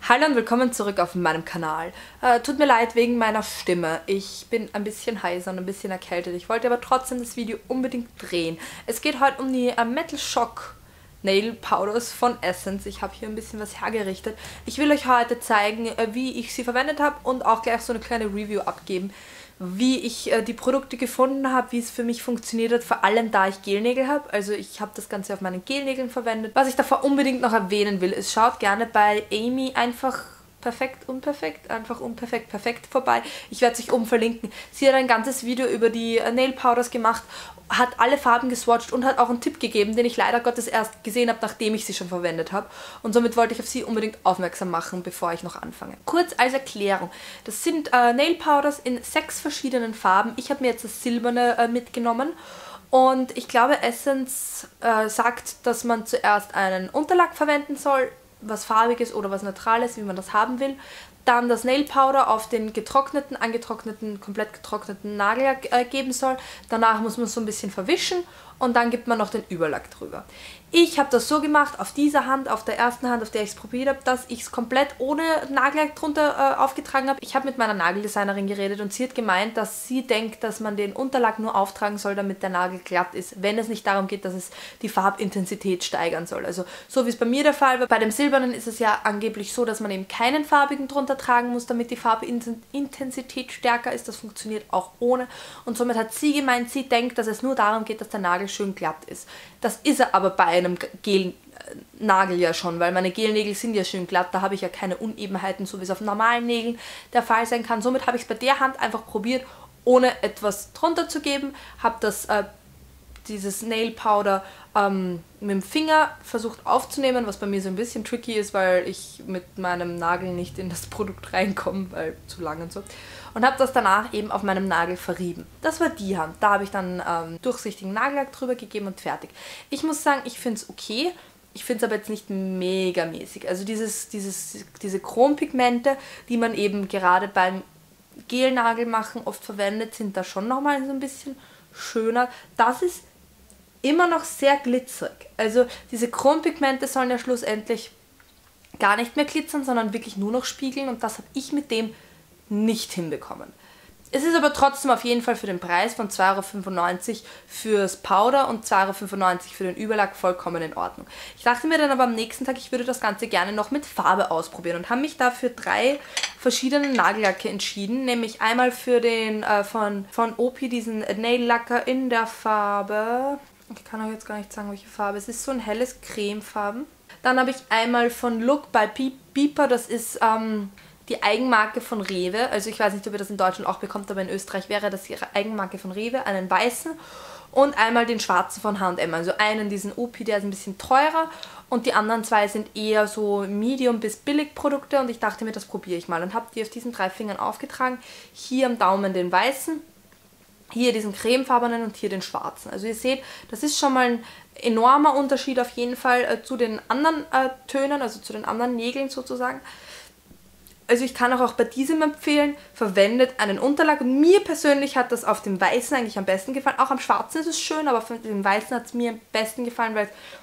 Hallo und willkommen zurück auf meinem Kanal. Tut mir leid wegen meiner Stimme. Ich bin ein bisschen heiser und ein bisschen erkältet. Ich wollte aber trotzdem das Video unbedingt drehen. Es geht heute um die Metal Shock Nail Powders von Essence. Ich habe hier ein bisschen was hergerichtet. Ich will euch heute zeigen, wie ich sie verwendet habe und auch gleich so eine kleine Review abgeben, wie ich die Produkte gefunden habe, wie es für mich funktioniert hat, vor allem da ich Gelnägel habe. Also ich habe das Ganze auf meinen Gelnägeln verwendet. Was ich davor unbedingt noch erwähnen will, ist, schaut gerne bei Amy einfach perfekt, unperfekt, einfach unperfekt, perfekt vorbei. Ich werde es euch oben verlinken. Sie hat ein ganzes Video über die Nail Powders gemacht, hat alle Farben geswatcht und hat auch einen Tipp gegeben, den ich leider Gottes erst gesehen habe, nachdem ich sie schon verwendet habe. Und somit wollte ich auf sie unbedingt aufmerksam machen, bevor ich noch anfange. Kurz als Erklärung. Das sind Nail Powders in 6 verschiedenen Farben. Ich habe mir jetzt das Silberne mitgenommen. Und ich glaube, Essence sagt, dass man zuerst einen Unterlack verwenden soll, was farbiges oder was neutrales, wie man das haben will. Dann das Nail Powder auf den getrockneten, angetrockneten, komplett getrockneten Nagellack geben soll. Danach muss man es so ein bisschen verwischen und dann gibt man noch den Überlack drüber. Ich habe das so gemacht, auf dieser Hand, auf der ersten Hand, auf der ich es probiert habe, dass ich es komplett ohne Nagellack drunter aufgetragen habe. Ich habe mit meiner Nageldesignerin geredet und sie hat gemeint, dass sie denkt, dass man den Unterlack nur auftragen soll, damit der Nagel glatt ist, wenn es nicht darum geht, dass es die Farbintensität steigern soll. Also so wie es bei mir der Fall war. Bei dem Silbernen ist es ja angeblich so, dass man eben keinen farbigen drunter tragen muss, damit die Farbintensität stärker ist. Das funktioniert auch ohne. Und somit hat sie gemeint, sie denkt, dass es nur darum geht, dass der Nagel schön glatt ist. Das ist er aber bei einem Gelnagel ja schon, weil meine Gelnägel sind ja schön glatt, da habe ich ja keine Unebenheiten, so wie es auf normalen Nägeln der Fall sein kann. Somit habe ich es bei der Hand einfach probiert, ohne etwas drunter zu geben, habe dieses Nail Powder mit dem Finger versucht aufzunehmen, was bei mir so ein bisschen tricky ist, weil ich mit meinem Nagel nicht in das Produkt reinkomme, weil zu lang und so. Und habe das danach eben auf meinem Nagel verrieben. Das war die Hand. Da habe ich dann durchsichtigen Nagellack drüber gegeben und fertig. Ich muss sagen, ich finde es okay. Ich finde es aber jetzt nicht mega mäßig. Also diese Chrompigmente, die man eben gerade beim Gelnagel machen oft verwendet, sind da schon nochmal so ein bisschen schöner. Das ist immer noch sehr glitzerig. Also diese Chrompigmente sollen ja schlussendlich gar nicht mehr glitzern, sondern wirklich nur noch spiegeln und das habe ich mit dem nicht hinbekommen. Es ist aber trotzdem auf jeden Fall für den Preis von 2,95 € fürs Powder und 2,95 € für den Überlack vollkommen in Ordnung. Ich dachte mir dann aber am nächsten Tag, ich würde das Ganze gerne noch mit Farbe ausprobieren und habe mich dafür 3 verschiedene Nagellacke entschieden, nämlich einmal für den von Opi, diesen Nail Lacquer in der Farbe, ich kann euch jetzt gar nicht sagen, welche Farbe, es ist so ein helles Cremefarben. Dann habe ich einmal von Look by Beeper, das ist die Eigenmarke von Rewe, also ich weiß nicht, ob ihr das in Deutschland auch bekommt, aber in Österreich wäre das ihre Eigenmarke von Rewe, einen weißen und einmal den schwarzen von H&M, also einen diesen OP, der ist ein bisschen teurer und die anderen 2 sind eher so Medium- bis Billigprodukte und ich dachte mir, das probiere ich mal und habe die auf diesen 3 Fingern aufgetragen, hier am Daumen den weißen, hier diesen cremefarbenen und hier den schwarzen. Also ihr seht, das ist schon mal ein enormer Unterschied auf jeden Fall zu den anderen Tönen, also zu den anderen Nägeln sozusagen. Also ich kann auch bei diesem empfehlen, verwendet einen Unterlack. Und mir persönlich hat das auf dem Weißen eigentlich am besten gefallen. Auch am Schwarzen ist es schön, aber auf dem Weißen hat es mir am besten gefallen,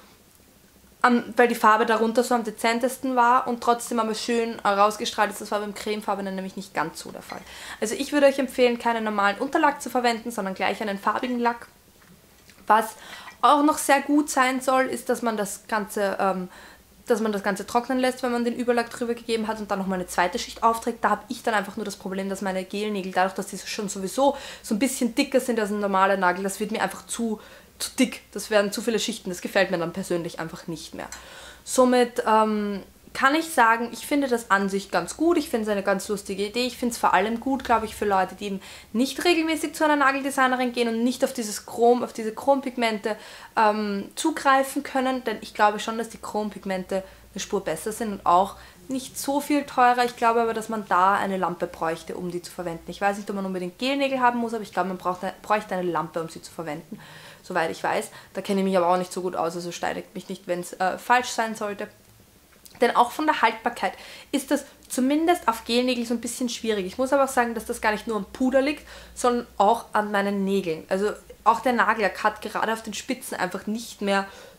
weil die Farbe darunter so am dezentesten war und trotzdem aber schön rausgestrahlt ist. Das war beim Cremefarbenen nämlich nicht ganz so der Fall. Also ich würde euch empfehlen, keinen normalen Unterlack zu verwenden, sondern gleich einen farbigen Lack. Was auch noch sehr gut sein soll, ist, dass man das Ganze trocknen lässt, wenn man den Überlack drüber gegeben hat und dann nochmal eine zweite Schicht aufträgt. Da habe ich dann einfach nur das Problem, dass meine Gelnägel, dadurch, dass die schon sowieso so ein bisschen dicker sind als ein normaler Nagel, das wird mir einfach zu dick. Das werden zu viele Schichten. Das gefällt mir dann persönlich einfach nicht mehr. Somit kann ich sagen, ich finde das an sich ganz gut. Ich finde es eine ganz lustige Idee. Ich finde es vor allem gut, glaube ich, für Leute, die eben nicht regelmäßig zu einer Nageldesignerin gehen und nicht auf diese Chrompigmente zugreifen können. Denn ich glaube schon, dass die Chrompigmente eine Spur besser sind und auch nicht so viel teurer. Ich glaube aber, dass man da eine Lampe bräuchte, um die zu verwenden. Ich weiß nicht, ob man unbedingt Gelnägel haben muss, aber ich glaube, man bräuchte eine Lampe, um sie zu verwenden. Soweit ich weiß. Da kenne ich mich aber auch nicht so gut aus, also steinigt mich nicht, wenn es falsch sein sollte. Denn auch von der Haltbarkeit ist das zumindest auf Gelnägel so ein bisschen schwierig. Ich muss aber auch sagen, dass das gar nicht nur am Puder liegt, sondern auch an meinen Nägeln. Also auch der Nagellack hat gerade auf den Spitzen einfach nicht mehr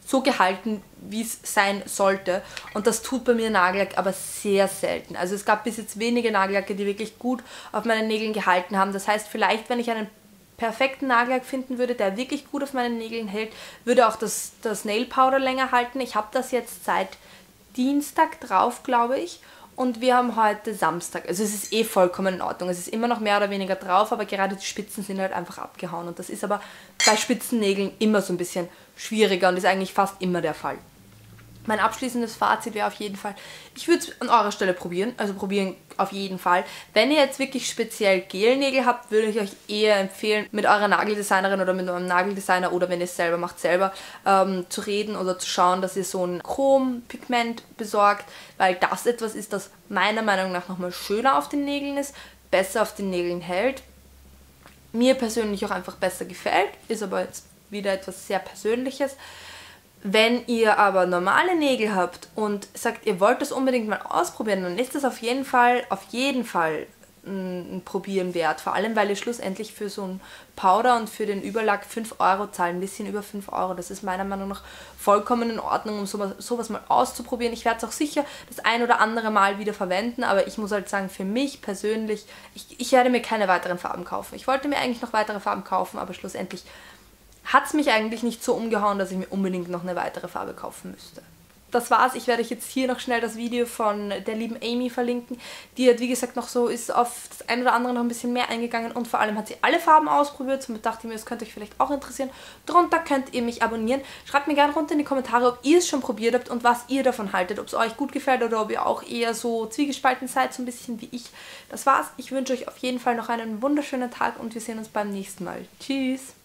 so gehalten, wie es sein sollte. Und das tut bei mir Nagellack aber sehr selten. Also es gab bis jetzt wenige Nagellacke, die wirklich gut auf meinen Nägeln gehalten haben. Das heißt, vielleicht, wenn ich einen perfekten Nagellack finden würde, der wirklich gut auf meinen Nägeln hält, würde auch das Nail Powder länger halten. Ich habe das jetzt seit Dienstag drauf, glaube ich. Und wir haben heute Samstag. Also es ist eh vollkommen in Ordnung. Es ist immer noch mehr oder weniger drauf, aber gerade die Spitzen sind halt einfach abgehauen. Und das ist aber bei Spitzennägeln immer so ein bisschen schwieriger und ist eigentlich fast immer der Fall. Mein abschließendes Fazit wäre auf jeden Fall, ich würde es an eurer Stelle probieren, also probieren auf jeden Fall. Wenn ihr jetzt wirklich speziell Gelnägel habt, würde ich euch eher empfehlen, mit eurer Nageldesignerin oder mit eurem Nageldesigner oder wenn ihr es selber macht, selber zu reden oder zu schauen, dass ihr so ein Chrompigment besorgt, weil das etwas ist, das meiner Meinung nach nochmal schöner auf den Nägeln ist, besser auf den Nägeln hält, mir persönlich auch einfach besser gefällt, ist aber jetzt wieder etwas sehr Persönliches. Wenn ihr aber normale Nägel habt und sagt, ihr wollt das unbedingt mal ausprobieren, dann ist das auf jeden Fall ein Probieren wert. Vor allem, weil ihr schlussendlich für so ein Powder und für den Überlack 5 Euro zahlt, ein bisschen über 5 Euro. Das ist meiner Meinung nach vollkommen in Ordnung, um sowas mal auszuprobieren. Ich werde es auch sicher das ein oder andere Mal wieder verwenden, aber ich muss halt sagen, für mich persönlich, ich werde mir keine weiteren Farben kaufen. Ich wollte mir eigentlich noch weitere Farben kaufen, aber schlussendlich hat es mich eigentlich nicht so umgehauen, dass ich mir unbedingt noch eine weitere Farbe kaufen müsste. Das war's. Ich werde euch jetzt hier noch schnell das Video von der lieben Amy verlinken. Die hat, wie gesagt, noch so ist auf das ein oder andere noch ein bisschen mehr eingegangen und vor allem hat sie alle Farben ausprobiert. Somit dachte ich mir, das könnte euch vielleicht auch interessieren. Drunter könnt ihr mich abonnieren. Schreibt mir gerne runter in die Kommentare, ob ihr es schon probiert habt und was ihr davon haltet. Ob es euch gut gefällt oder ob ihr auch eher so zwiegespalten seid, so ein bisschen wie ich. Das war's. Ich wünsche euch auf jeden Fall noch einen wunderschönen Tag und wir sehen uns beim nächsten Mal. Tschüss!